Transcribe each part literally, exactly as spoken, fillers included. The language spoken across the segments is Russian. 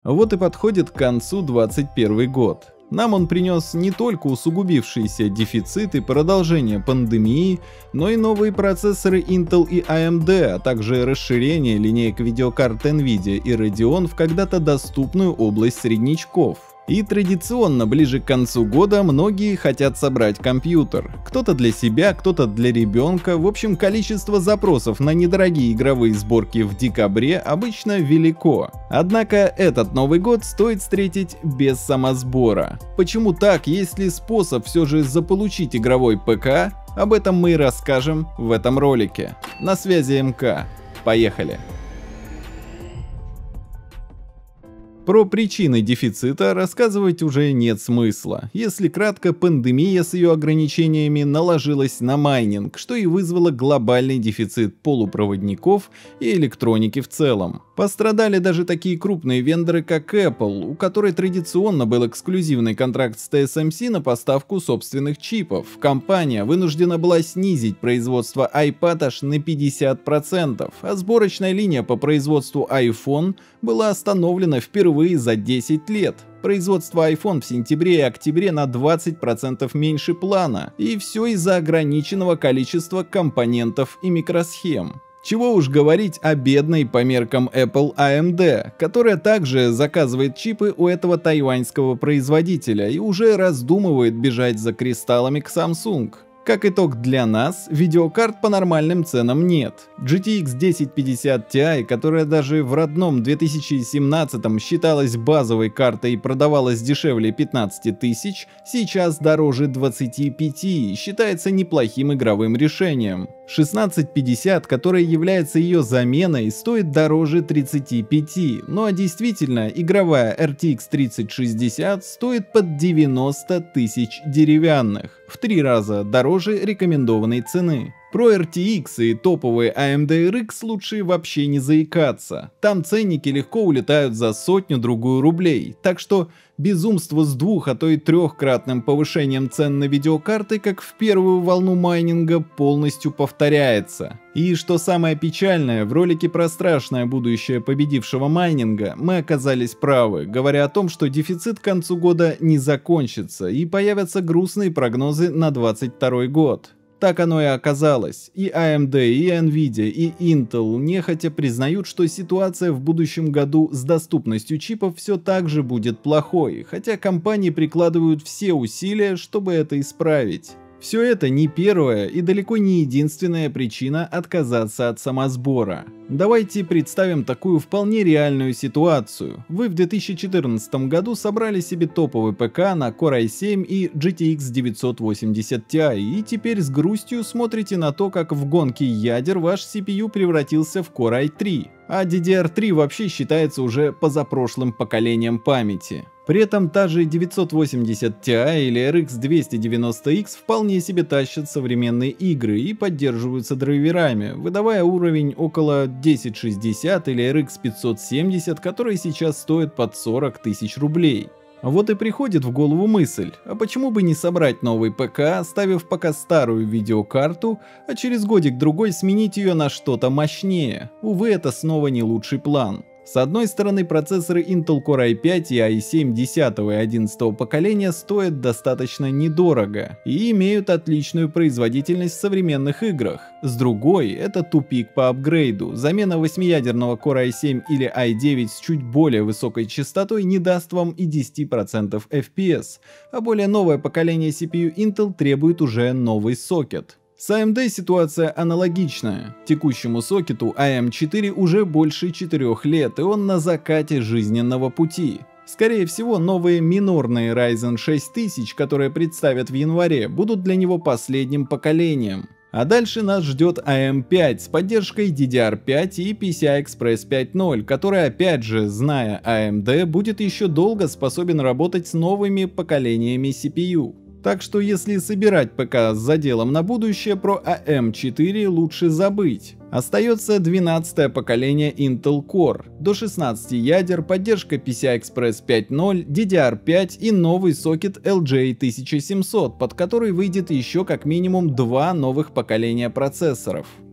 Вот и подходит к концу двадцать первый год. Нам он принес не только усугубившийся дефицит и продолжение пандемии, но и новые процессоры Intel и эй эм ди, а также расширение линеек видеокарт Nvidia и Radeon в когда-то доступную область среднячков. И традиционно ближе к концу года многие хотят собрать компьютер. Кто-то для себя, кто-то для ребенка. В общем, количество запросов на недорогие игровые сборки в декабре обычно велико. Однако этот Новый год стоит встретить без самосбора. Почему так? Есть ли способ все же заполучить игровой ПК? Об этом мы и расскажем в этом ролике. На связи МК. Поехали! Про причины дефицита рассказывать уже нет смысла. Если кратко, пандемия с ее ограничениями наложилась на майнинг, что и вызвало глобальный дефицит полупроводников и электроники в целом. Пострадали даже такие крупные вендоры, как Apple, у которой традиционно был эксклюзивный контракт с ти эс эм си на поставку собственных чипов. Компания вынуждена была снизить производство iPad аж на пятьдесят процентов, а сборочная линия по производству iPhone была остановлена впервые за десять лет. Производство iPhone в сентябре и октябре на двадцать процентов меньше плана, и все из-за ограниченного количества компонентов и микросхем. Чего уж говорить о бедной по меркам Apple эй эм ди, которая также заказывает чипы у этого тайваньского производителя и уже раздумывает бежать за кристаллами к Samsung. Как итог для нас, видеокарт по нормальным ценам нет. джи ти экс десять пятьдесят ти, которая даже в родном две тысячи семнадцатом считалась базовой картой и продавалась дешевле пятнадцати тысяч, сейчас дороже двадцати пяти и считается неплохим игровым решением. шестнадцать пятьдесят, которая является ее заменой, стоит дороже тридцати пяти, ну а действительно игровая эр ти экс тридцать шестьдесят стоит под девяносто тысяч деревянных, в три раза дороже рекомендованной цены. Про эр ти экс и топовые эй эм ди эр икс лучше вообще не заикаться. Там ценники легко улетают за сотню-другую рублей, так что безумство с двух, а то и трехкратным повышением цен на видеокарты, как в первую волну майнинга, полностью повторяется. И что самое печальное, в ролике про страшное будущее победившего майнинга мы оказались правы, говоря о том, что дефицит к концу года не закончится и появятся грустные прогнозы на двадцать второй год. Так оно и оказалось. И эй эм ди, и Nvidia, и Intel нехотя признают, что ситуация в будущем году с доступностью чипов все так же будет плохой, хотя компании прикладывают все усилия, чтобы это исправить. Все это не первая и далеко не единственная причина отказаться от самосбора. Давайте представим такую вполне реальную ситуацию. Вы в две тысячи четырнадцатом году собрали себе топовый ПК на Core ай семь и джи ти экс девятьсот восемьдесят ти и теперь с грустью смотрите на то, как в гонке ядер ваш си пи ю превратился в Core ай три, а ди ди ар три вообще считается уже позапрошлым поколением памяти. При этом та же девятьсот восемьдесят ти или эр икс двести девяносто икс вполне себе тащат современные игры и поддерживаются драйверами, выдавая уровень около десять шестьдесят или эр икс пятьсот семьдесят, которые сейчас стоят под сорок тысяч рублей. Вот и приходит в голову мысль, а почему бы не собрать новый ПК, оставив пока старую видеокарту, а через годик-другой сменить ее на что-то мощнее? Увы, это снова не лучший план. С одной стороны, процессоры Intel Core ай пять и ай семь десятого и одиннадцатого поколения стоят достаточно недорого и имеют отличную производительность в современных играх. С другой, это тупик по апгрейду. Замена восьмиядерного Core ай семь или ай девять с чуть более высокой частотой не даст вам и десяти процентов эф пи эс, а более новое поколение си пи ю Intel требует уже новый сокет. С эй эм ди ситуация аналогичная. Текущему сокету эй эм четыре уже больше четырёх лет, и он на закате жизненного пути. Скорее всего, новые минорные Ryzen шесть тысяч, которые представят в январе, будут для него последним поколением. А дальше нас ждет эй эм пять с поддержкой ди ди ар пять и пи си ай Express пять ноль, который, опять же, зная эй эм ди, будет еще долго способен работать с новыми поколениями си пи ю. Так что если собирать ПК с заделом на будущее, про эй эм четыре лучше забыть. Остается двенадцатое поколение Intel Core, до шестнадцати ядер, поддержка пи си ай Express пять ноль, ди ди ар пять и новый сокет эл джей тысяча семьсот, под который выйдет еще как минимум два новых поколения процессоров.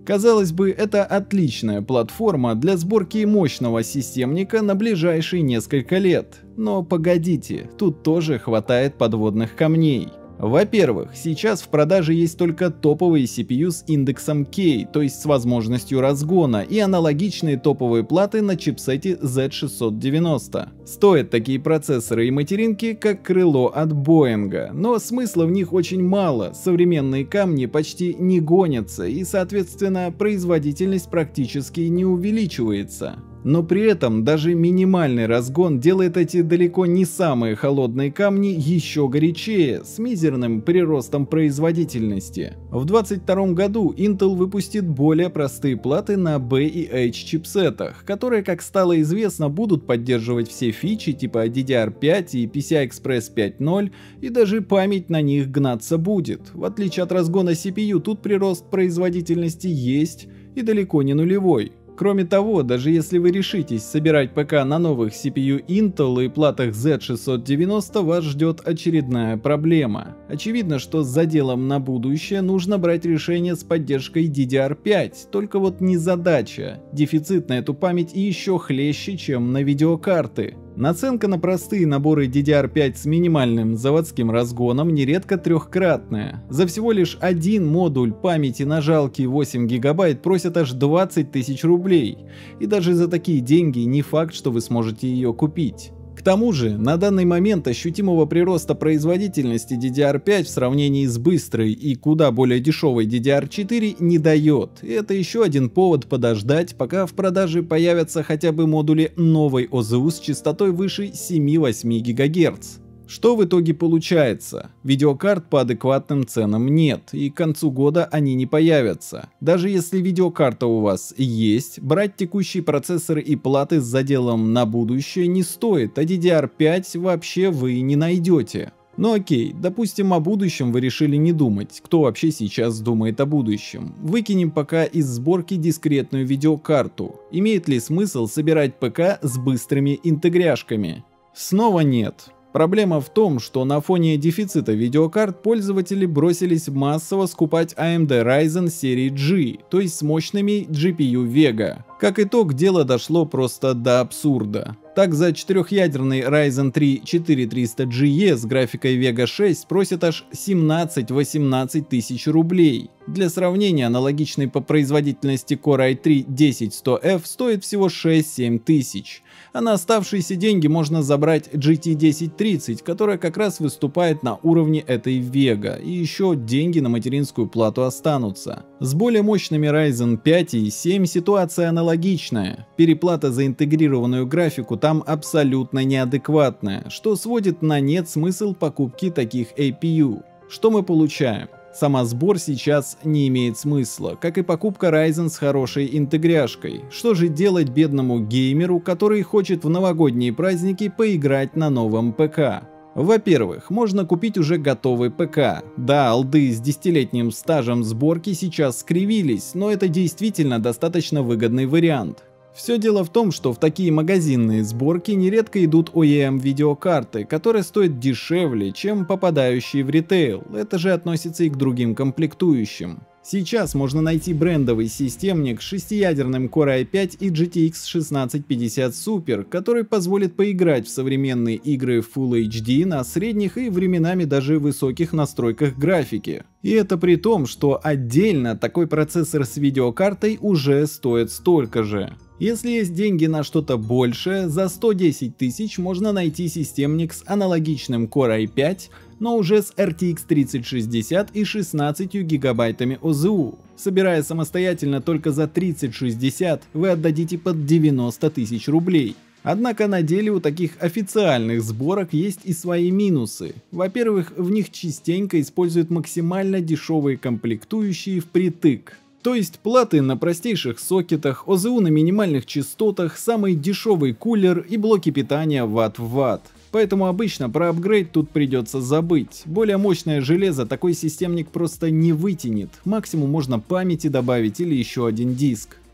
Казалось бы, это отличная платформа для сборки мощного системника на ближайшие несколько лет. Но погодите, тут тоже хватает подводных камней. Во-первых, сейчас в продаже есть только топовые си пи ю с индексом K, то есть с возможностью разгона, и аналогичные топовые платы на чипсете зет шестьсот девяносто. Стоят такие процессоры и материнки, как крыло от Боинга, но смысла в них очень мало, современные камни почти не гонятся, и соответственно производительность практически не увеличивается. Но при этом даже минимальный разгон делает эти далеко не самые холодные камни еще горячее, с мизерным приростом производительности. В две тысячи двадцать втором году Intel выпустит более простые платы на би и эйч чипсетах, которые, как стало известно, будут поддерживать все фичи типа ди ди ар пять и пи си ай экспресс пять ноль, и даже память на них гнаться будет. В отличие от разгона си пи ю, тут прирост производительности есть и далеко не нулевой. Кроме того, даже если вы решитесь собирать ПК на новых си пи ю Intel и платах зет шестьсот девяносто, вас ждет очередная проблема. Очевидно, что с заделом на будущее нужно брать решение с поддержкой ди ди ар пять, только вот незадача. Дефицит на эту память еще хлеще, чем на видеокарты. Наценка на простые наборы ди ди ар пять с минимальным заводским разгоном нередко трехкратная. За всего лишь один модуль памяти на жалкие восемь гигабайт просят аж двадцать тысяч рублей. И даже за такие деньги не факт, что вы сможете ее купить. К тому же, на данный момент ощутимого прироста производительности ди ди ар пять в сравнении с быстрой и куда более дешевой ди ди ар четыре не дает. И это еще один повод подождать, пока в продаже появятся хотя бы модули новой о зэ ю с частотой выше семь-восемь гигагерц. Что в итоге получается? Видеокарт по адекватным ценам нет, и к концу года они не появятся. Даже если видеокарта у вас есть, брать текущие процессоры и платы с заделом на будущее не стоит, а ди ди ар пять вообще вы не найдете. Ну окей, допустим, о будущем вы решили не думать. Кто вообще сейчас думает о будущем? Выкинем пока из сборки дискретную видеокарту. Имеет ли смысл собирать ПК с быстрыми интегряшками? Снова нет. Проблема в том, что на фоне дефицита видеокарт пользователи бросились массово скупать эй эм ди Ryzen серии G, то есть с мощными джи пи ю Vega. Как итог, дело дошло просто до абсурда. Так, за четырехъядерный Ryzen три четыре триста джи и с графикой Vega шесть просят аж семнадцать-восемнадцать тысяч рублей. Для сравнения, аналогичный по производительности Core ай три десять сто эф стоит всего шесть-семь тысяч. А на оставшиеся деньги можно забрать джи ти десять тридцать, которая как раз выступает на уровне этой Vega, и еще деньги на материнскую плату останутся. С более мощными Ryzen пять и семь ситуация аналогичная. Переплата за интегрированную графику там абсолютно неадекватная, что сводит на нет смысл покупки таких эй пи ю. Что мы получаем? Самосбор сейчас не имеет смысла, как и покупка Ryzen с хорошей интегряшкой. Что же делать бедному геймеру, который хочет в новогодние праздники поиграть на новом ПК? Во-первых, можно купить уже готовый ПК. Да, алды с десятилетним стажем сборки сейчас скривились, но это действительно достаточно выгодный вариант. Все дело в том, что в такие магазинные сборки нередко идут о и эм видеокарты, которые стоят дешевле, чем попадающие в ритейл. Это же относится и к другим комплектующим. Сейчас можно найти брендовый системник с шестиядерным Core ай пять и джи ти экс шестнадцать пятьдесят Super, который позволит поиграть в современные игры в Full эйч ди на средних и временами даже высоких настройках графики. И это при том, что отдельно такой процессор с видеокартой уже стоит столько же. Если есть деньги на что-то большее, за сто десять тысяч можно найти системник с аналогичным Core ай пять, но уже с эр ти экс тридцать шестьдесят и шестнадцатью гигабайтами о зэ ю. Собирая самостоятельно только за тридцать шестьдесят, вы отдадите под девяносто тысяч рублей. Однако на деле у таких официальных сборок есть и свои минусы. Во-первых, в них частенько используют максимально дешевые комплектующие впритык. То есть платы на простейших сокетах, о зэ ю на минимальных частотах, самый дешевый кулер и блоки питания ватт в ватт. Поэтому обычно про апгрейд тут придется забыть. Более мощное железо такой системник просто не вытянет. Максимум можно памяти добавить или еще один диск.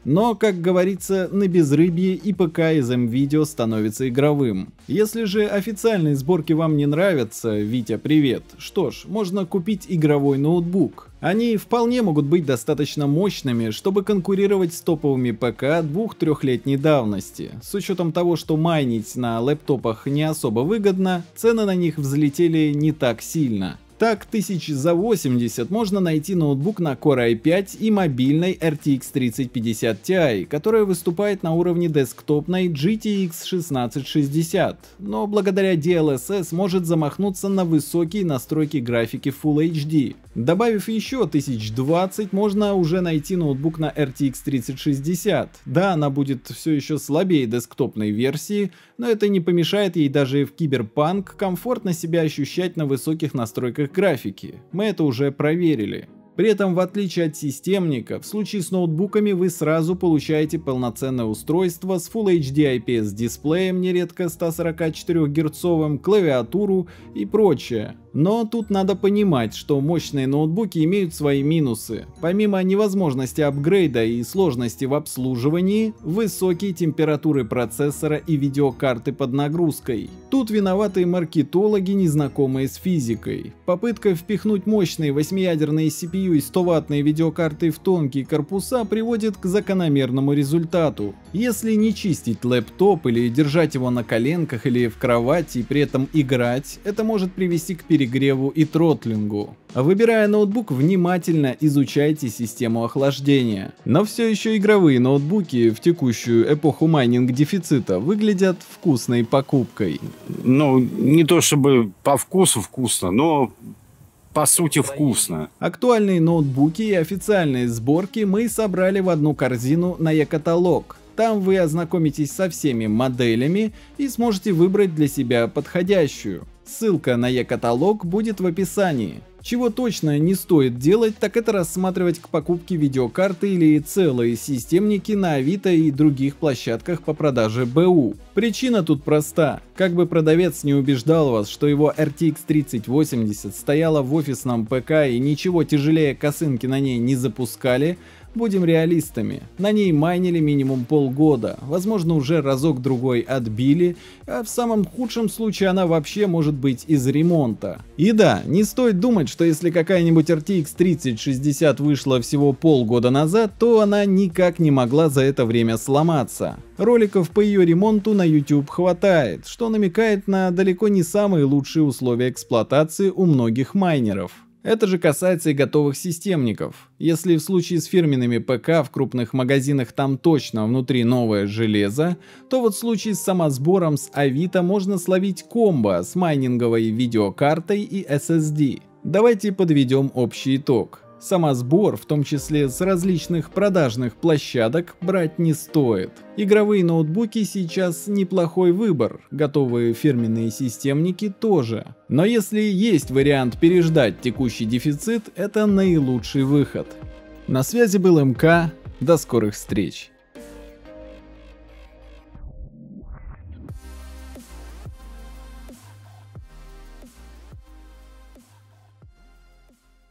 Но, как говорится, на безрыбье и ПК из МВидео становится игровым. Если же официальные сборки вам не нравятся, Витя, привет, что ж, можно купить игровой ноутбук. Они вполне могут быть достаточно мощными, чтобы конкурировать с топовыми ПК двух-трехлетней давности. С учетом того, что майнить на лэптопах не особо выгодно, цены на них взлетели не так сильно. Так, тысяч за восемьдесят можно найти ноутбук на Core ай пять и мобильной эр ти икс тридцать пятьдесят ти, которая выступает на уровне десктопной джи ти экс шестнадцать шестьдесят, но благодаря ди эл эс эс может замахнуться на высокие настройки графики Full эйч ди. Добавив еще тысяч двадцать, можно уже найти ноутбук на эр ти икс тридцать шестьдесят. Да, она будет все еще слабее десктопной версии, но это не помешает ей даже в Киберпанк комфортно себя ощущать на высоких настройках графики. Мы это уже проверили. При этом, в отличие от системника, в случае с ноутбуками вы сразу получаете полноценное устройство с Full эйч ди ай пи эс дисплеем, нередко сто сорок четыре герцовым, клавиатуру и прочее. Но тут надо понимать, что мощные ноутбуки имеют свои минусы. Помимо невозможности апгрейда и сложности в обслуживании, высокие температуры процессора и видеокарты под нагрузкой. Тут виноваты маркетологи, незнакомые с физикой. Попытка впихнуть мощные восьмиядерные си пи ю и сто ваттные видеокарты в тонкие корпуса приводит к закономерному результату. Если не чистить лэптоп или держать его на коленках или в кровати и при этом играть, это может привести к перегреву перегреву и тротлингу. Выбирая ноутбук, внимательно изучайте систему охлаждения. Но все еще игровые ноутбуки в текущую эпоху майнинг-дефицита выглядят вкусной покупкой. Ну, не то чтобы по вкусу вкусно, но по сути вкусно. Актуальные ноутбуки и официальные сборки мы собрали в одну корзину на e-каталог. Там вы ознакомитесь со всеми моделями и сможете выбрать для себя подходящую. Ссылка на e-каталог будет в описании. Чего точно не стоит делать, так это рассматривать к покупке видеокарты или целые системники на Авито и других площадках по продаже БУ. Причина тут проста. Как бы продавец не убеждал вас, что его эр ти икс тридцать восемьдесят стояла в офисном ПК и ничего тяжелее косынки на ней не запускали, будем реалистами, на ней майнили минимум полгода, возможно уже разок-другой отбили, а в самом худшем случае она вообще может быть из ремонта. И да, не стоит думать, что если какая-нибудь эр ти икс тридцать шестьдесят вышла всего полгода назад, то она никак не могла за это время сломаться. Роликов по ее ремонту на YouTube хватает, что намекает на далеко не самые лучшие условия эксплуатации у многих майнеров. Это же касается и готовых системников. Если в случае с фирменными ПК в крупных магазинах там точно внутри новое железо, то вот в случае с самосбором с Авито можно словить комбо с майнинговой видеокартой и эс эс ди. Давайте подведем общий итог. Самосбор, в том числе с различных продажных площадок, брать не стоит. Игровые ноутбуки сейчас неплохой выбор, готовые фирменные системники тоже. Но если есть вариант переждать текущий дефицит, это наилучший выход. На связи был эм ка, до скорых встреч.